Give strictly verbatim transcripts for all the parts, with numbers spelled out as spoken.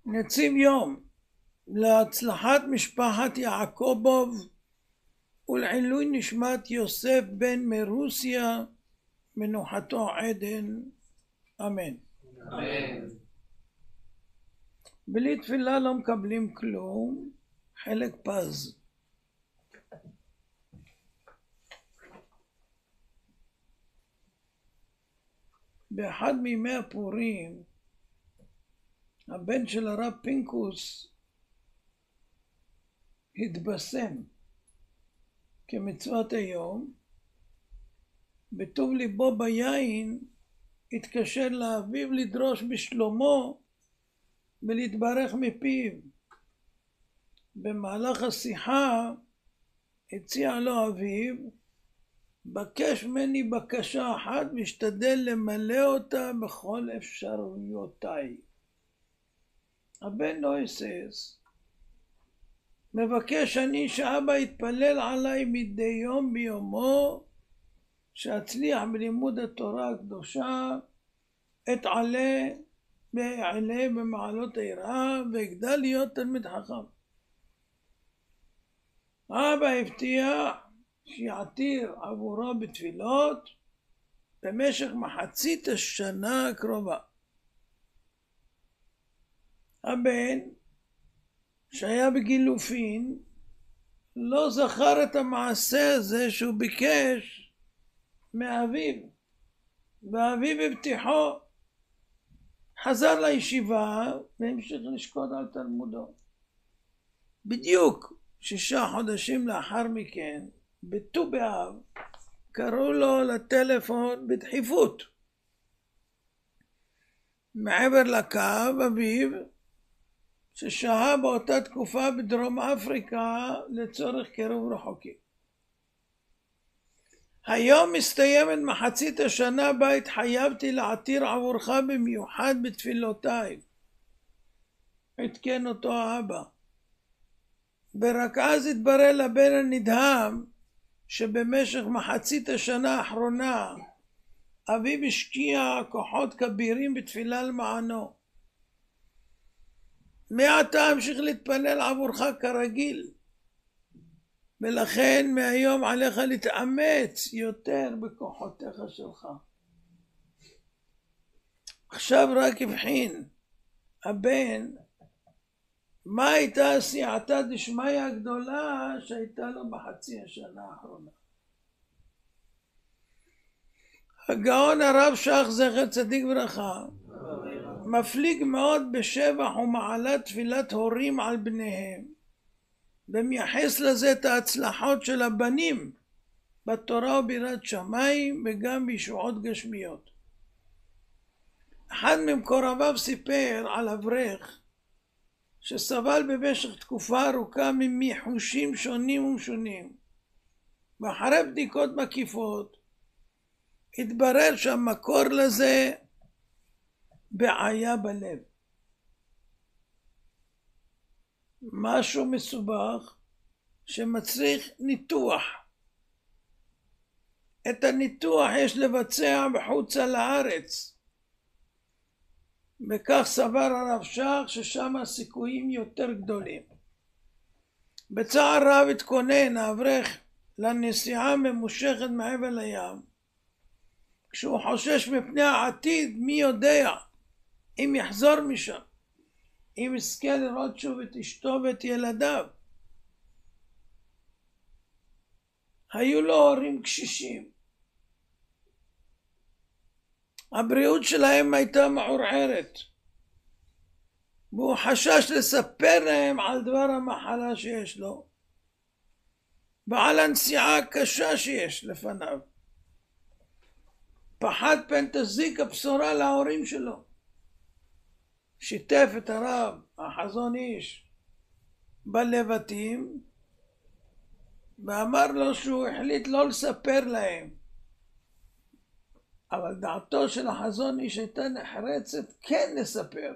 נציב יום להצלחת משפחת יעקובוב ולעילוי נשמת יוסף בן מרוסיה, מנוחתו עדן, אמן. אמן. בלי תפילה לא מקבלים כלום. חלק פז. באחד מימי הפורים הבן של הרב פינקוס התבשם כמצוות היום, בטוב ליבו ביין התקשר לאביו לדרוש בשלומו ולהתברך מפיו. במהלך השיחה הציע לו אביו, בקש ממני בקשה אחת משתדל למלא אותה בכל אפשרויותיי. הבן לא היסס, מבקש אני שאבא יתפלל עליי מדי יום ביומו, שאצליח בלימוד התורה הקדושה, אתעלה ואעלה במעלות היראה ואגדל להיות תלמיד חכם. אבא הבטיח שיעתיר עבורו בתפילות במשך מחצית השנה הקרובה. הבן שהיה בגילופין לא זכר את המעשה הזה שהוא ביקש מאביו, ואביו הבטיחו. חזר לישיבה והמשיך לשקוד על תלמודו. בדיוק שישה חודשים לאחר מכן, בט"ו באב, קראו לו לטלפון בדחיפות. מעבר לקו אביו, ששהה באותה תקופה בדרום אפריקה לצורך קירוב רחוקים. היום מסתיימת מחצית השנה בה התחייבתי לעתיר עבורך במיוחד בתפילותיי. עדכן אותו האבא. ורק אז התברר לבן הנדהם שבמשך מחצית השנה האחרונה אביו השקיע כוחות כבירים בתפילה למענו. מעתה אמשיך להתפלל עבורך כרגיל, ולכן מהיום עליך להתאמץ יותר בכוחותיך שלך. עכשיו רק הבחין הבן מה הייתה סייעתא דשמיא הגדולה שהייתה לו בחצי השנה האחרונה. הגאון הרב שך זכר צדיק ברכה מפליג מאוד בשבח ומעלת תפילת הורים על בניהם, ומייחס לזה את ההצלחות של הבנים בתורה וביראת שמיים וגם בישועות גשמיות. אחד ממקורביו סיפר על אברך שסבל במשך תקופה ארוכה ממיחושים שונים ומשונים, ואחרי בדיקות מקיפות התברר שהמקור לזה בעיה בלב. משהו מסובך שמצריך ניתוח. את הניתוח יש לבצע בחוצה לארץ, וכך סבר הרב שך ששם הסיכויים יותר גדולים. בצער רב התכונן האברך לנסיעה ממושכת מעבר לים, כשהוא חושש מפני העתיד. מי יודע אם יחזור משם, אם יזכה לראות שוב את אשתו ואת ילדיו. היו לו הורים קשישים, הבריאות שלהם הייתה מעורערת, והוא חשש לספר להם על דבר המחלה שיש לו ועל הנסיעה הקשה שיש לפניו. פחד פן תזיק הבשורה להורים שלו. שיתף את הרב החזון איש בלבטים ואמר לו שהוא החליט לא לספר להם, אבל דעתו של החזון איש הייתה נחרצת כן לספר.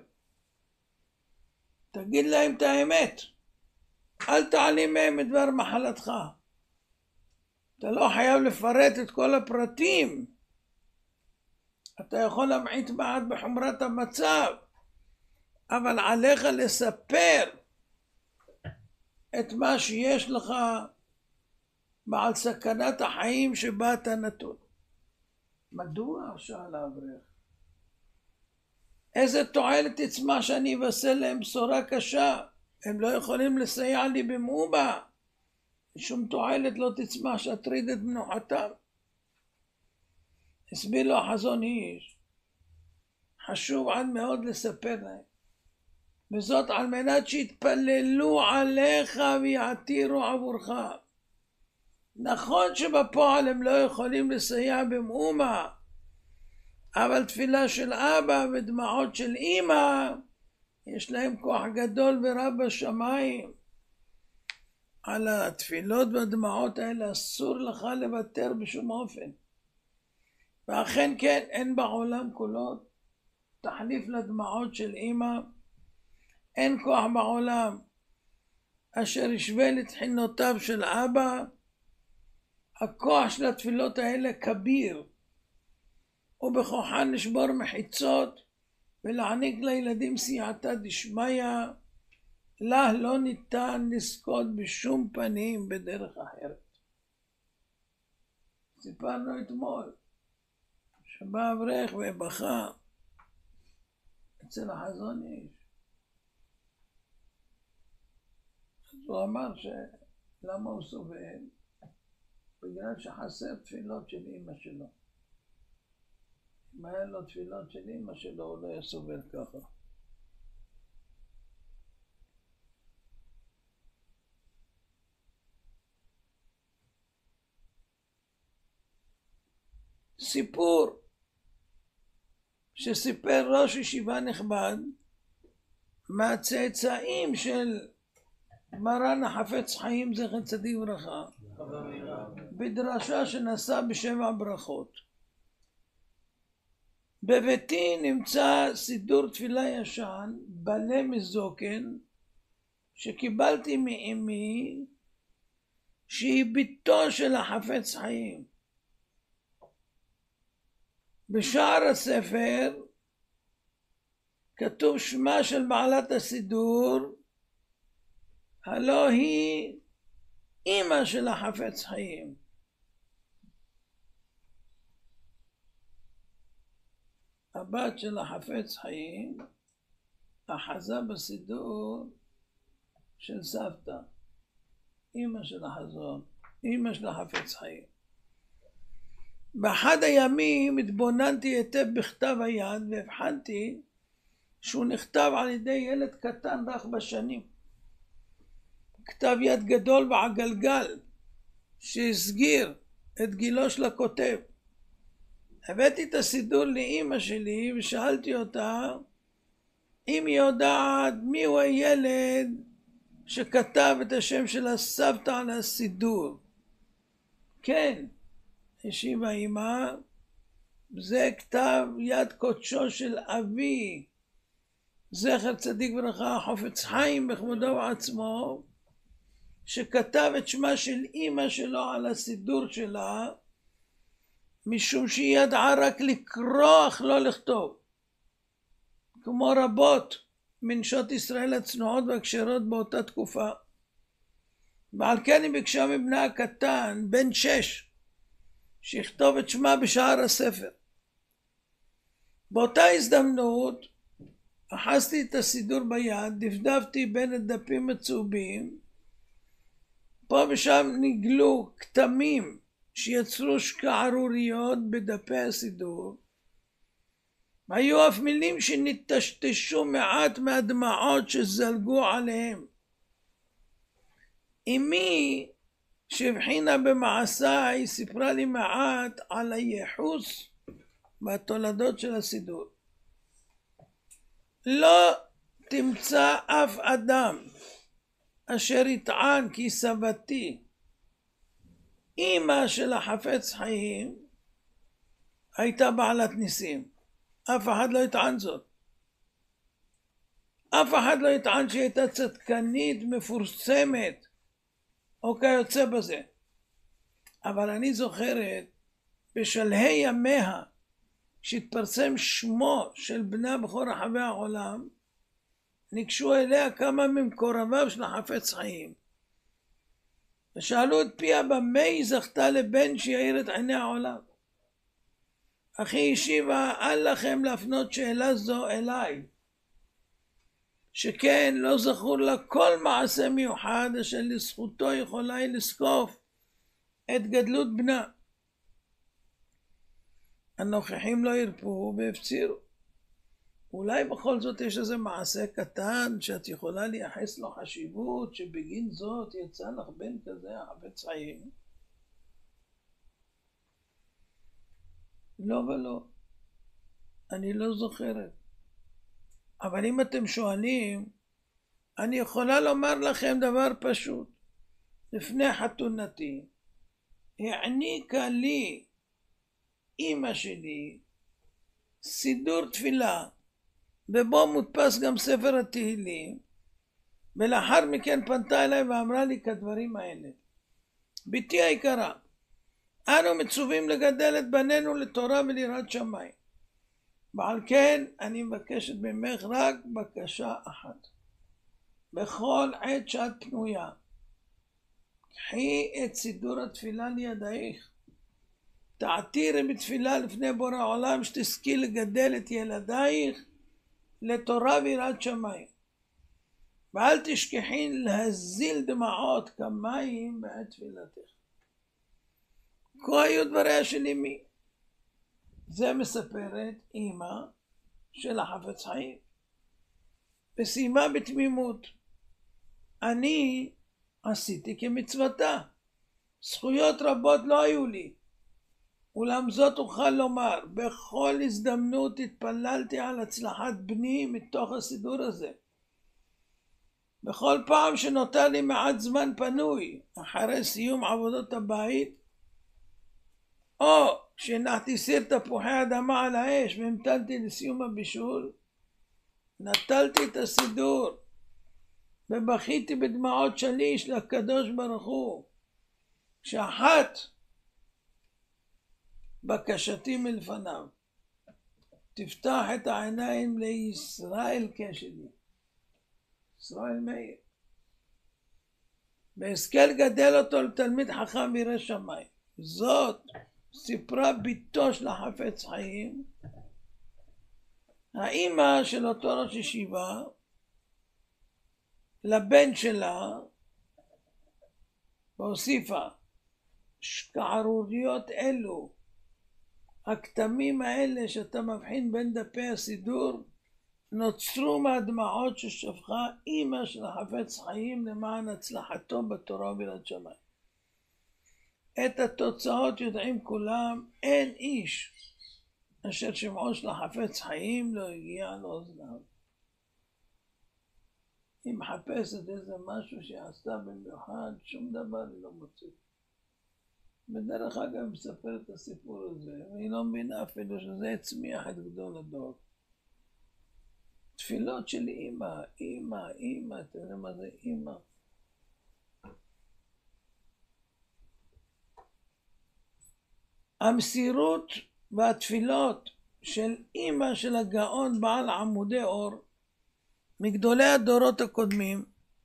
תגיד להם את האמת, אל תעלים מהם את דבר מחלתך. אתה לא חייב לפרט את כל הפרטים, אתה יכול להמעיט מעט בחומרת המצב, אבל עליך לספר את מה שיש לך בעל סכנת החיים שבה אתה נתון. מדוע? שאל האברך. איזה תועלת תצמח שאני אבשר להם בשורה קשה? הם לא יכולים לסייע לי במאומה. שום תועלת לא תצמח שתטריד את מנוחתם. הסביר לו החזון איש, חשוב עד מאוד לספר להם, וזאת על מנת שיתפללו עליך ויעתירו עבורך. נכון שבפועל הם לא יכולים לסייע במאומה, אבל תפילה של אבא ודמעות של אמא יש להם כוח גדול ורב בשמיים. על התפילות והדמעות האלה אסור לך לוותר בשום אופן. ואכן כן, אין בעולם כולו תחליף לדמעות של אמא. אין כוח בעולם אשר ישווה לתחינותיו של אבא. הכוח של התפילות האלה כביר, ובכוחן לשבור מחיצות ולהעניק לילדים סייעתא דשמיא. לה לא ניתן לזכות בשום פנים בדרך אחרת. סיפרנו אתמול שבא אברך ובכה אצל החזון איש. אז הוא אמר שלמה הוא סובל? בגלל שחסר תפילות של אמא שלו. אם היה לו תפילות של אמא שלו הוא לא היה סובל ככה. סיפור שסיפר ראש ישיבה נכבד מהצאצאים של מרן החפץ חיים זכר צדיק וברכה, בדרשה שנשא בשבע ברכות. בביתי נמצא סידור תפילה ישן בלה מזוקן שקיבלתי מאמי, שהיא ביתו של החפץ חיים. בשער הספר כתוב שמה של בעלת הסידור, הלא היא אמא של החפץ חיים. הבת של החפץ חיים אחזה בסידור של סבתא, אמא של החזון, אמא של החפץ חיים. באחד הימים התבוננתי היטב בכתב היד והבחנתי שהוא נכתב על ידי ילד קטן רך בשנים. כתב יד גדול ועגלגל שהסגיר את גילו של הכותב. הבאתי את הסידור לאמא שלי ושאלתי אותה אם היא יודעת מי הוא הילד שכתב את השם של הסבתא על הסידור. כן, השיבה אמא, זה כתב יד קודשו של אבי זכר צדיק וברכה החפץ חיים בכבודו ועצמו, שכתב את שמה של אמא שלו על הסידור שלה, משום שהיא ידעה רק לקרוא אך לא לכתוב, כמו רבות מנשות ישראל הצנועות והכשרות באותה תקופה. ועל כן היא ביקשה מבנה הקטן בן שש שיכתוב את שמה בשער הספר. באותה הזדמנות אחזתי את הסידור ביד, דפדפתי בין הדפים הצהובים, פה ושם נגלו כתמים שיצרו שקערוריות בדפי הסידור. היו אף מילים שנטשטשו מעט מהדמעות שזלגו עליהם. אמי שהבחינה במעשיי סיפרה לי מעט על הייחוס והתולדות של הסידור. לא תמצא אף אדם אשר יטען כי סבתי אמא של החפץ חיים הייתה בעלת ניסים. אף אחד לא יטען זאת. אף אחד לא יטען שהיא הייתה צדקנית מפורסמת או כיוצא בזה. אבל אני זוכרת בשלהי ימיה שהתפרסם שמו של בנה בכל רחבי העולם, ניגשו אליה כמה ממקורביו של החפץ חיים, ושאלו את פיה במה היא זכתה לבן שיאיר את עיני העולם. אך היא השיבה, אל לכם להפנות שאלה זו אליי, שכן לא זכור לה כל מעשה מיוחד אשר לזכותו יכולה היא לזקוף את גדלות בנה. הנוכחים לא ירפו והפצירו, אולי בכל זאת יש איזה מעשה קטן שאת יכולה לייחס לו חשיבות, שבגין זאת יצא לך בן כזה החפץ חיים? לא ולא, אני לא זוכרת. אבל אם אתם שואלים, אני יכולה לומר לכם דבר פשוט. לפני חתונתי העניקה לי אמא שלי סידור תפילה, ובו מודפס גם ספר התהילים, ולאחר מכן פנתה אליי ואמרה לי כדברים האלה: ביתי היקרה, אנו מצווים לגדל את בנינו לתורה וליראת שמיים, ועל כן אני מבקשת ממך רק בקשה אחת. בכל עת שאת פנויה, קחי את סידור התפילה לידייך, תעתירי בתפילה לפני בורא עולם שתזכי לגדל את ילדייך לתורה ויראת שמיים, ואל תשכחי להזיל דמעות כמים בעת תפילתך. כה היו דבריה של אמי. זה מספרת אמא של החפץ חיים, וסיימה בתמימות: אני עשיתי כמצוותה, זכויות רבות לא היו לי, אולם זאת אוכל לומר, בכל הזדמנות התפללתי על הצלחת בני מתוך הסידור הזה. בכל פעם שנותר לי מעט זמן פנוי אחרי סיום עבודות הבית, או כשהנחתי סיר תפוחי אדמה על האש והמתנתי לסיום הבישול, נטלתי את הסידור ובכיתי בדמעות שליש לקדוש ברוך הוא, שאחת בקשתי מלפניו, תפתח את העיניים לישראל כשלי, ישראל מאיר, והשכל גדל אותו לתלמיד חכם וירא שמיים. זאת סיפרה ביתו של החפץ חיים, האמא של אותו ראש ישיבה, לבן שלה, והוסיפה: שכערוריות אלו, הכתמים האלה שאתה מבחין בין דפי הסידור, נוצרו מהדמעות ששפכה אמא של החפץ חיים למען הצלחתו בתורה וביראת שמיים. את התוצאות יודעים כולם, אין איש אשר שמעו של החפץ חיים לא הגיע לאוזניו. היא מחפשת איזה משהו שעשתה במיוחד, שום דבר היא לא מוצאת. בדרך אגב מספר את הסיפור הזה, והיא לא מבינה אפילו שזה הצמיח את גדול הדור. תפילות של אמא, אמא, אמא, תראה מה זה אמא. המסירות והתפילות של אמא של הגאון בעל עמודי אור, מגדולי הדורות הקודמים,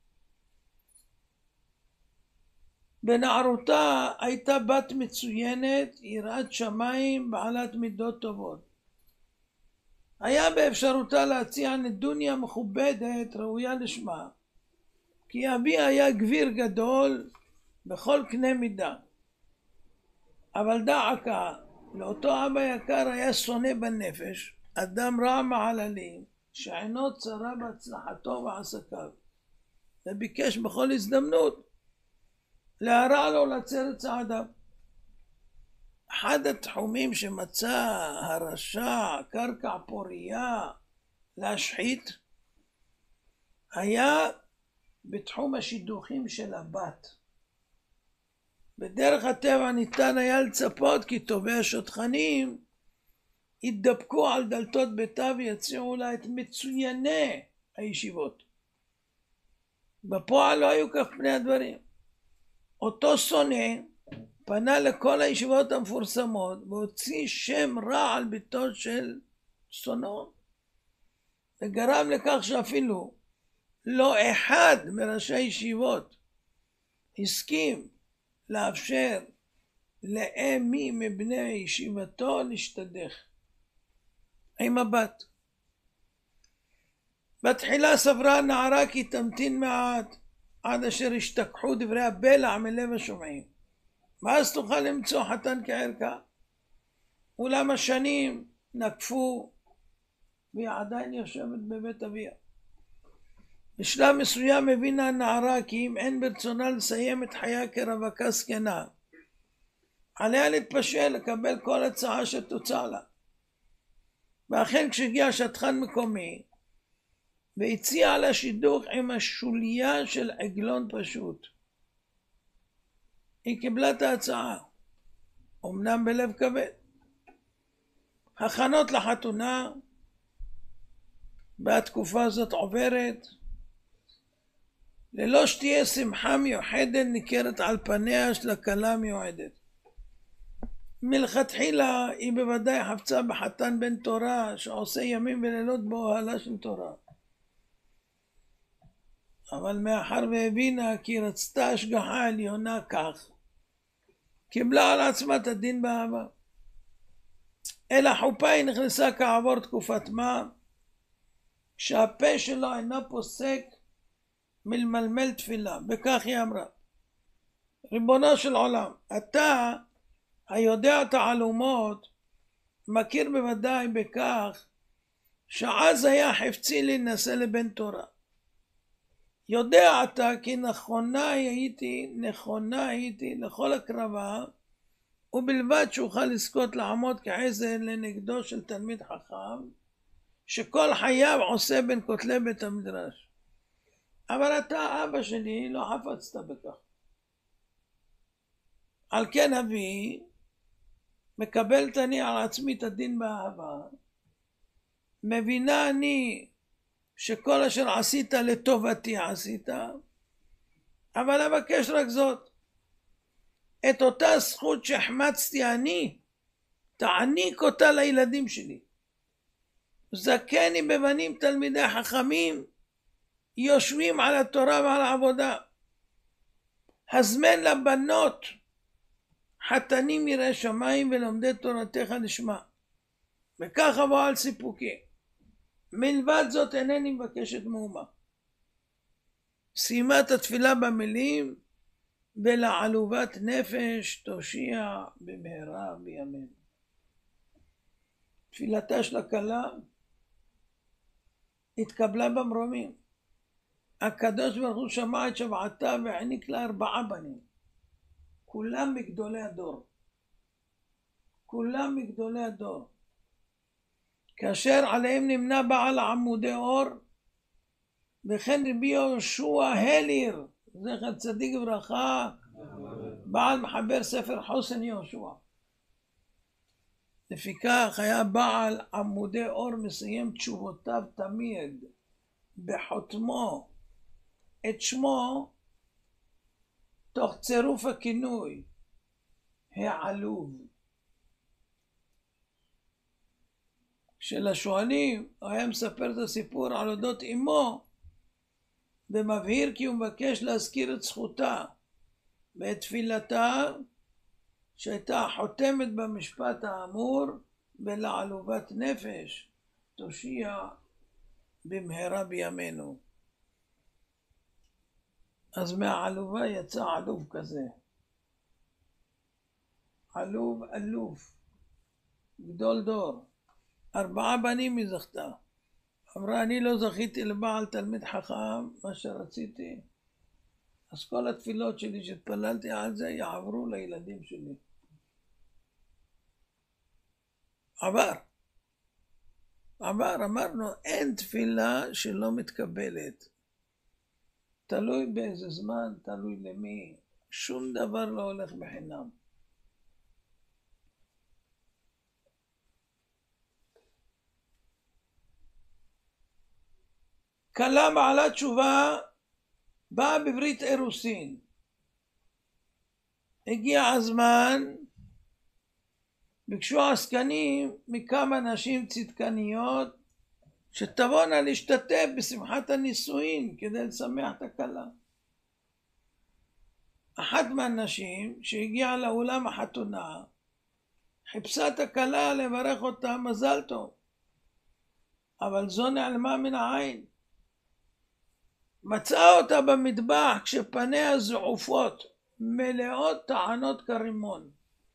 בנערותה הייתה בת מצוינת, יראת שמיים, בעלת מידות טובות. היה באפשרותה להציע נדוניה מכובדת ראויה לשמה, כי אבי היה גביר גדול בכל קנה מידה. אבל דעקה, לאותו אבא יקר היה שונא בנפש, אדם רע מעללים, שעינו צרה בהצלחתו ועסקיו, וביקש בכל הזדמנות להרע לו לצר את צעדיו. אחד התחומים שמצא הרשע קרקע פוריה להשחית היה בתחום השידוכים של הבת. בדרך הטבע ניתן היה לצפות כי טובי השותחנים יתדפקו על דלתות ביתה ויציעו לה את מצויני הישיבות. בפועל לא היו כך פני הדברים. אותו שונא פנה לכל הישיבות המפורסמות והוציא שם רע על ביתו של שונאו, וגרם לכך שאפילו לא אחד מראשי ישיבות הסכים לאפשר לאמי מבני ישיבתו להשתדך עם הבת. בתחילה סברה הנערה כי תמתין מעט עד אשר השתכחו דברי הבלע מלב השומעים, ואז תוכל למצוא חתן כערכה. אולם השנים נקפו והיא עדיין יושבת בבית אביה. בשלב מסוים הבינה הנערה כי אם אין ברצונה לסיים את חייה כרווקה זקנה, עליה להתפשר לקבל כל הצעה שתוצע לה. ואכן כשהגיע שטחן מקומי והציע לה שידוך עם השוליה של עגלון פשוט, היא קיבלה את ההצעה, אמנם בלב כבד. הכנות לחתונה בתקופה הזאת עוברת ללא שתהיה שמחה מיוחדת ניכרת על פניה של הכלה מיועדת. מלכתחילה היא בוודאי חפצה בחתן בן תורה שעושה ימים ולילות באוהלה של תורה, אבל מאחר והבינה כי רצתה השגחה עליונה כך, קיבלה על עצמה את הדין באהבה. אל החופה היא נכנסה כעבור תקופת מה שהפה שלו אינו פוסק מלמלמל תפילה. בכך היא אמרה: ריבונו של עולם, אתה היודע את העלומות מכיר בוודאי בכך שאז היה חפצי להינשא לבן תורה. יודע אתה כי נכונה הייתי, נכונה הייתי לכל הקרבה, ובלבד שאוכל לזכות לעמוד כעזר לנגדו של תלמיד חכם שכל חייו עושה בין כותלי בית המדרש. אבל אתה אבא שלי לא חפצת בכך. על כן אבי מקבלת אני על עצמי את הדין באהבה, מבינה אני שכל אשר עשית לטובתי עשית, אבל אבקש רק זאת, את אותה זכות שהחמצתי אני, תעניק אותה לילדים שלי. זכני בבנים תלמידי חכמים יושבים על התורה ועל העבודה. הזמן לבנות חתנים יראי שמיים ולומדי תורתך לשמה, וכך אבוא על סיפוקי. מלבד זאת אינני מבקשת מאומה. סיימה את התפילה במילים: ולעלובת נפש תושיע במהרה בימינו. תפילתה של הכלה התקבלה במרומים. הקדוש ברוך הוא שמע את שבעתה והעניק לה ארבעה בנים, כולם מגדולי הדור, כולם מגדולי הדור, כאשר עליהם נמנה בעל עמודי אור, וכן רבי יהושע הליר זכר צדיק וברכה, בעל מחבר ספר חוסן יהושע. לפיכך היה בעל עמודי אור מסיים תשובותיו תמיד בחותמו את שמו תוך צירוף הכינוי העלוב. כשלשואלים הוא היה מספר את הסיפור על אודות אמו, ומבהיר כי הוא מבקש להזכיר את זכותה ואת תפילתה שהייתה חותמת במשפט האמור: ולעלובת נפש תושיע במהרה בימינו. אז מהעלובה יצא עלוב כזה, עלוב אלוף, גדול דור. ארבעה בנים היא זכתה. אמרה: אני לא זכיתי לבעל תלמיד חכם מה שרציתי, אז כל התפילות שלי שהתפללתי על זה יעברו לילדים שלי. עבר עבר אמרנו, אין תפילה שלא מתקבלת, תלוי באיזה זמן, תלוי למי, שום דבר לא הולך בחינם. כלה בעלת תשובה באה בברית אירוסין. הגיע הזמן, ביקשו עסקנים מכמה נשים צדקניות שתבואנה להשתתף בשמחת הנישואין כדי לשמח את הכלה. אחת מהנשים שהגיעה לאולם החתונה חיפשה את הכלה לברך אותה מזל טוב, אבל זו נעלמה מן העין. מצאה אותה במטבח כשפניה זעופות, מלאות טענות כרימון.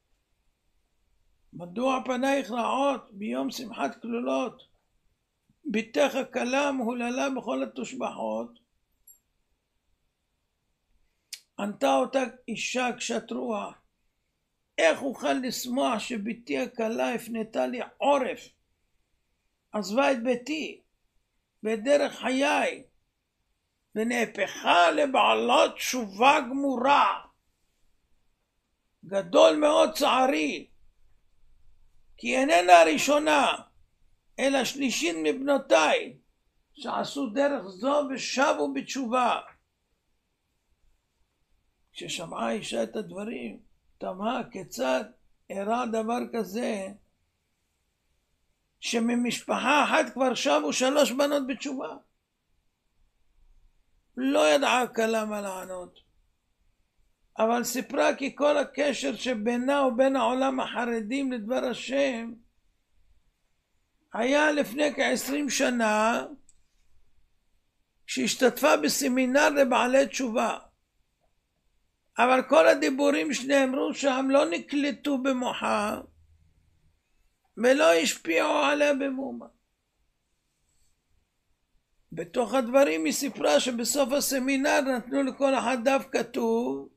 מדוע פנייך רעות ביום שמחת כלולות? ביתך הכלה מהוללה בכל התושבחות. ענתה אותה אישה קשת רוח, איך אוכל לשמוח שביתי הכלה הפנתה לי עורף, עזבה את ביתי ואת דרך חיי ונהפכה לבעלת תשובה גמורה. גדול מאוד צערי, כי איננה הראשונה אלא שלישית מבנותיי שעשו דרך זו ושבו בתשובה. כששמעה אישה את הדברים תמה כיצד אירע דבר כזה שממשפחה אחת כבר שבו שלוש בנות בתשובה. לא ידעה הכלה מה לענות, אבל סיפרה כי כל הקשר שבינה ובין העולם החרדים לדבר השם היה לפני כעשרים שנה, שהשתתפה בסמינר לבעלי תשובה, אבל כל הדיבורים שנאמרו שם לא נקלטו במוחה ולא השפיעו עליה במאומה. בתוך הדברים היא סיפרה שבסוף הסמינר נתנו לכל אחד דף כתוב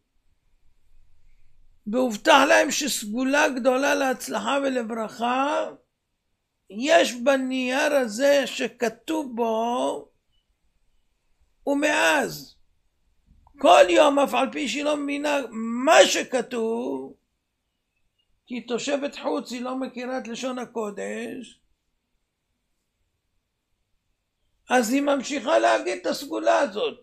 והובטח להם שסגולה גדולה להצלחה ולברכה יש בנייר הזה שכתוב בו, ומאז כל יום אף על פי שהיא לא מבינה מה שכתוב, כי היא תושבת חוץ, היא לא מכירה את לשון הקודש, אז היא ממשיכה להגיד את הסגולה הזאת.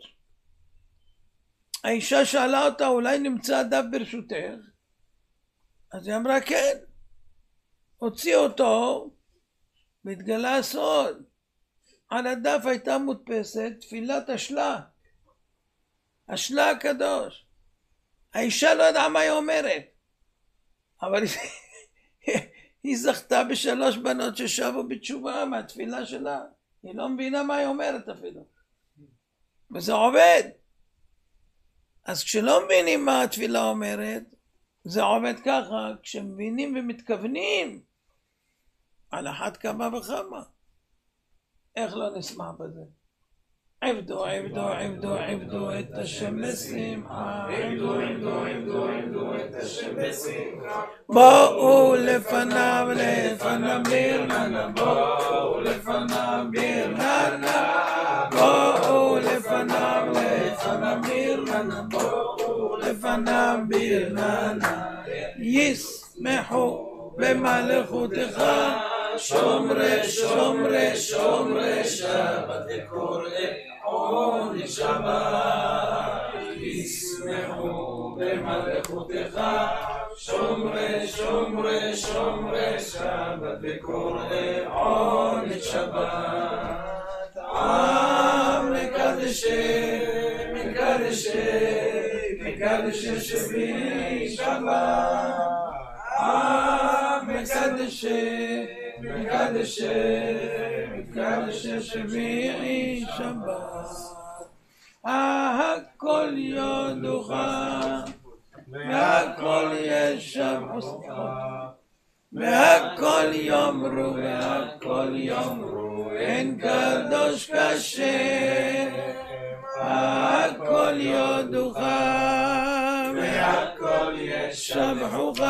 האישה שאלה אותה, אולי נמצא דף ברשותך? אז היא אמרה כן. הוציא אותו והתגלה הסוד. על הדף הייתה מודפסת תפילת השלה, השלה הקדוש. האישה לא ידעה מה היא אומרת, אבל היא זכתה בשלוש בנות ששבו בתשובה מהתפילה שלה. היא לא מבינה מה היא אומרת אפילו, וזה עובד. אז כשלא מבינים מה התפילה אומרת, זה עובד ככה. כשמבינים ומתכוונים, על אחת כמה וכמה. איך לא נשמע בזה? עבדו, עבדו, עבדו, עבדו את השם בשמחה. עבדו, עבדו, עבדו, עבדו את השם בשמחה. בואו לפניו, לפניו ברננה. בואו לפניו ברננה. בואו לפניו, לפניו ברננה. בואו לפניו ברננה. ישמחו במלכותך. שומרי, שומרי, שומרי שבת וקוראי עונג שבת. ישמחו במלכותך. שומרי, שומרי, שומרי שבת וקוראי עונג שבת. עם מקדשי, מקדשי, מקדשי שביעי שבת. עם מקדשי, מקדשי, מקדשי שביעי שבת. הכל יודוך והכל ישבחו, והכל יאמרו, והכל יאמרו אין קדוש כשם. הכל יודוך והכל ישבחוך,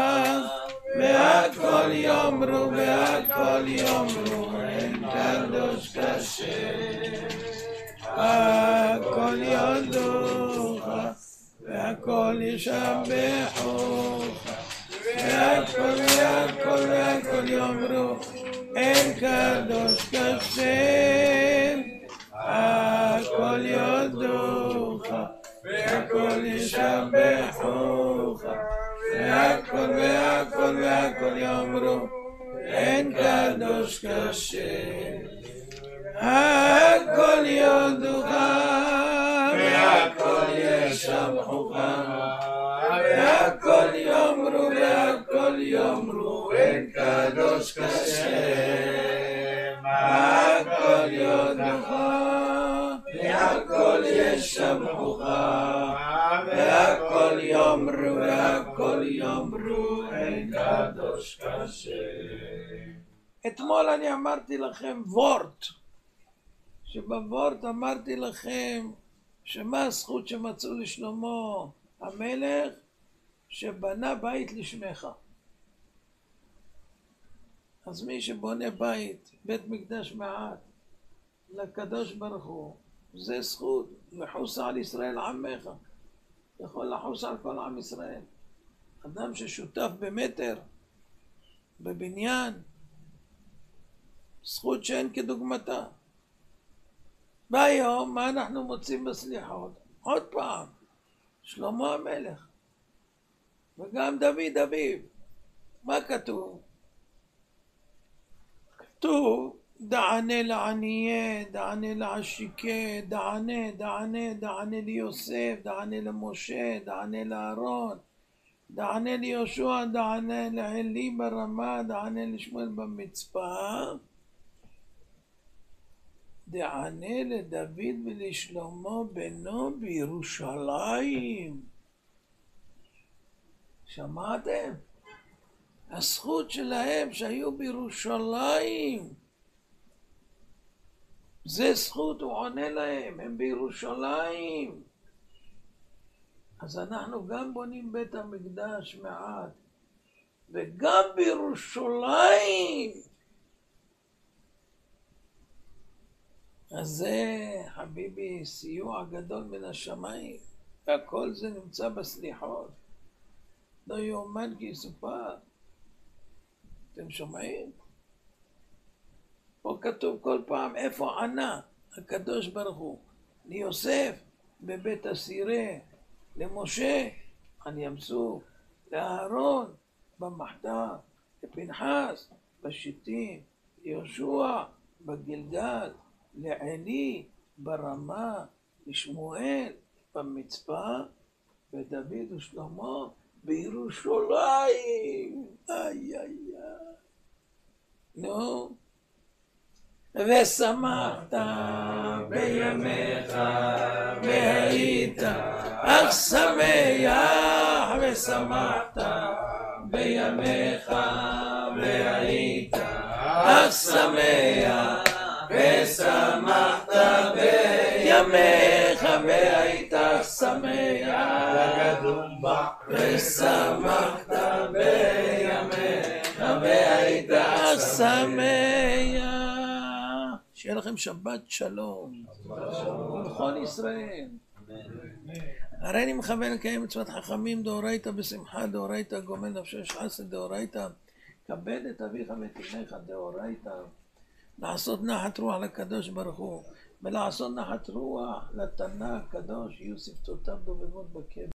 והכל יאמרו, והכל יאמרו אין קדוש כשם. הכל יודוך והכל ישבחוך, והכל והכל והכל יאמרו אין קדוש כשם. הכל יודוך והכל ישבחוך, והכל והכל והכל יאמרו אין קדוש כשם. הכל יודוך והכל ישבחוך והכל יאמרו והכל יאמרו אין קדוש כשם הכל יודוך והכל ישבחוך והכל יאמרו והכל יאמרו אין קדוש כשם. אתמול אני אמרתי לכם וורט, שבוורט אמרתי לכם שמה הזכות שמצאו לשלמה המלך שבנה בית לשמך. אז מי שבונה בית, בית מקדש מעט לקדוש ברוך הוא, זה זכות. לחוס על ישראל עמך, יכול לחוס על כל עם ישראל. אדם ששותף במטר, בבניין, זכות שאין כדוגמתה. והיום מה אנחנו מוצאים בסליחות? עוד פעם, שלמה המלך וגם דוד אביו. מה כתוב? כתוב דענה לענייה, דענה לעשיקה, דענה, דענה, דענה ליוסף, דענה למשה, דענה לאהרון, דענה ליהושע, דענה לעלי ברמה, דענה לשמואל במצפה, דענה לדוד ולשלמה בנו בירושלים. שמעתם? הזכות שלהם שהיו בירושלים, זה זכות, הוא עונה להם, הם בירושלים. אז אנחנו גם בונים בית המקדש מעט וגם בירושלים. אז זה חביבי סיוע גדול מן השמיים, והכל זה נמצא בסליחות, לא יאומן כי יסופר. אתם שומעים? פה כתוב כל פעם איפה ענה הקדוש ברוך הוא ליוסף בבית הסירה, למשה על ים סוף, לאהרון במחתה, לפנחס בשיטים, ליהושע בגלגל, לעלי ברמה, לשמואל במצפה, ודוד ושלמה בירושלים. איי איי איי. נו, ושמחת בימיך והיית אך שמח, ושמחת בימיך והיית אך שמח, ושמחת בימיך והיית אך שמח, ושמחת בימיך והיית אך שמח. שיהיה לכם שבת שלום ולכל ישראל. הרי אני מכוון לקיים מצוות חכמים דאורייתא בשמחה דאורייתא, גומל נפשו שחסד דאורייתא, כבד את אביך ואת אמך דאורייתא, לעשות נחת רוח לקדוש ברוך הוא ולעשות נחת רוח לתנא הקדוש, יהיו שפתותיו דובבות בקבר.